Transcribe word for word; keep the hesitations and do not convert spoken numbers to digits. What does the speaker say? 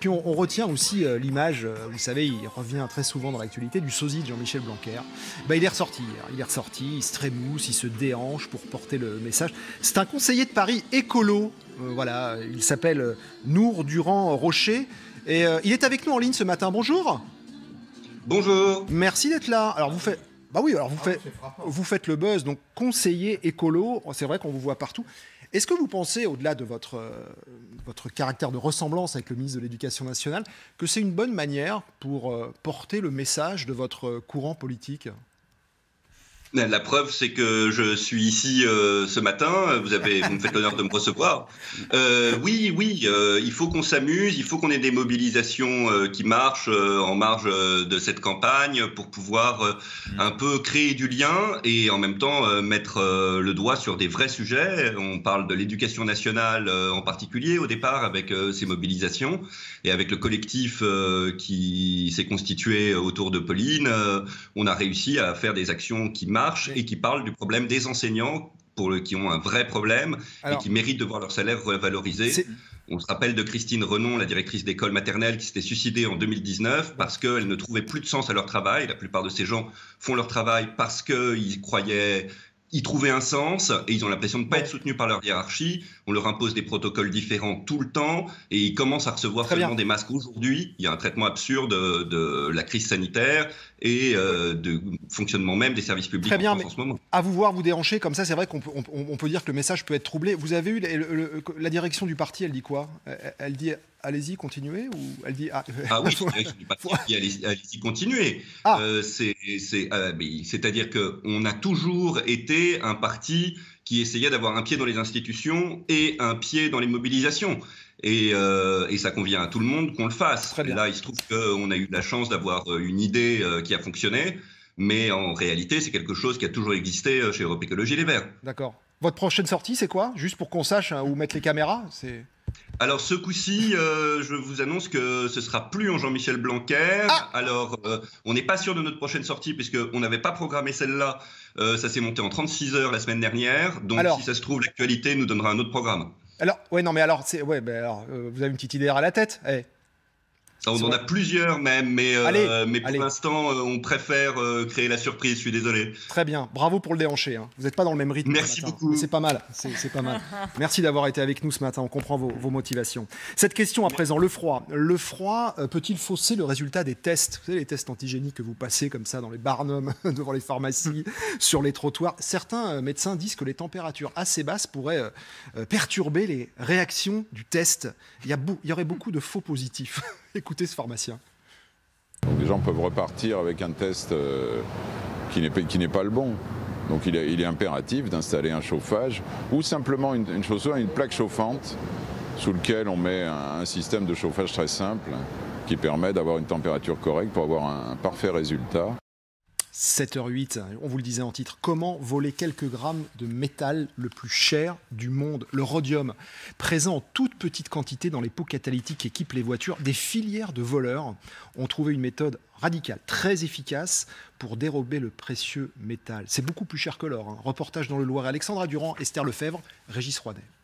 puis on, on retient aussi euh, l'image, euh, vous savez, il revient très souvent dans l'actualité, du sosie de Jean-Michel Blanquer. Ben, il est ressorti hier, il est ressorti, il se trémousse, il se déhanche pour porter le message. C'est un conseiller de Paris écolo, euh, voilà, il s'appelle euh, Nour Durand-Rocher, et euh, il est avec nous en ligne ce matin. Bonjour. Bonjour. Merci d'être là. Alors vous faites... Bah oui, alors vous, ah, faites, vous faites le buzz, donc conseiller écolo, c'est vrai qu'on vous voit partout. Est-ce que vous pensez, au-delà de votre, euh, votre caractère de ressemblance avec le ministre de l'Éducation nationale, que c'est une bonne manière pour euh, porter le message de votre courant politique ? La preuve, c'est que je suis ici euh, ce matin. Vous avez, vous me faites l'honneur de me recevoir. Euh, oui, oui, euh, il faut qu'on s'amuse, il faut qu'on ait des mobilisations euh, qui marchent euh, en marge euh, de cette campagne pour pouvoir euh, un peu créer du lien et en même temps euh, mettre euh, le doigt sur des vrais sujets. On parle de l'éducation nationale euh, en particulier au départ avec euh, ces mobilisations et avec le collectif euh, qui s'est constitué autour de Pauline. Euh, on a réussi à faire des actions qui marchent et qui parlent du problème des enseignants pour le, qui ont un vrai problème. Alors, et qui méritent de voir leur salaire revalorisé. On se rappelle de Christine Renon, la directrice d'école maternelle, qui s'était suicidée en deux mille dix-neuf parce qu'elle ne trouvait plus de sens à leur travail. La plupart de ces gens font leur travail parce qu'ils croyaient y trouver un sens et ils ont l'impression de ne pas être soutenus par leur hiérarchie. On leur impose des protocoles différents tout le temps et ils commencent à recevoir Très seulement bien. des masques aujourd'hui. Il y a un traitement absurde de, de la crise sanitaire et euh, de fonctionnement même des services publics Très bien, en France en ce moment. À vous voir vous déhancher comme ça, c'est vrai qu'on peut, on, on peut dire que le message peut être troublé. Vous avez eu le, le, le, la direction du parti, elle dit quoi ? Elle, elle dit allez-y, continuez ou elle dit ah, ah oui, la direction du parti dit allez-y, allez-y, continuez. Ah. Euh, c'est, c'est, euh, c'est-à-dire qu'on a toujours été un parti qui essayait d'avoir un pied dans les institutions et un pied dans les mobilisations. Et, euh, et ça convient à tout le monde qu'on le fasse. Et là, il se trouve qu'on a eu la chance d'avoir une idée euh, qui a fonctionné, mais en réalité, c'est quelque chose qui a toujours existé chez Europe Écologie Les Verts. D'accord. Votre prochaine sortie, c'est quoi ? Juste pour qu'on sache hein, où mettre les caméras c'est... Alors ce coup-ci, euh, je vous annonce que ce sera plus en Jean-Michel Blanquer. Ah Alors euh, on n'est pas sûr de notre prochaine sortie puisqu'on n'avait pas programmé celle-là. Euh, ça s'est monté en trente-six heures la semaine dernière. Donc alors, si ça se trouve, l'actualité nous donnera un autre programme. Alors, ouais, non mais alors, c'est, ouais, ben alors euh, vous avez une petite idée à la tête hey. On en a plusieurs même, mais, euh, allez, mais pour allez. l'instant, euh, on préfère euh, créer la surprise, je suis désolé. Très bien, bravo pour le déhanché. Hein. Vous n'êtes pas dans le même rythme. Merci beaucoup. C'est pas mal, c'est, c'est pas mal. Merci d'avoir été avec nous ce matin, on comprend vos, vos motivations. Cette question à présent, le froid. Le froid euh, peut-il fausser le résultat des tests ? Vous savez, les tests antigéniques que vous passez comme ça dans les barnums, devant les pharmacies, sur les trottoirs. Certains euh, médecins disent que les températures assez basses pourraient euh, perturber les réactions du test. Il y, a beau, il y aurait beaucoup de faux positifs. Écoutez ce pharmacien. Donc les gens peuvent repartir avec un test euh, qui n'est qui n'est pas le bon. Donc il est, il est impératif d'installer un chauffage ou simplement une, une, chaussure, une plaque chauffante sous laquelle on met un, un système de chauffage très simple qui permet d'avoir une température correcte pour avoir un, un parfait résultat. sept heures huit, on vous le disait en titre, comment voler quelques grammes de métal le plus cher du monde, le rhodium, présent en toute petite quantité dans les pots catalytiques qui équipent les voitures. Des filières de voleurs ont trouvé une méthode radicale, très efficace pour dérober le précieux métal. C'est beaucoup plus cher que l'or. Hein. Reportage dans le Loiret, Alexandra Durand, Esther Lefebvre, Régis Roidet.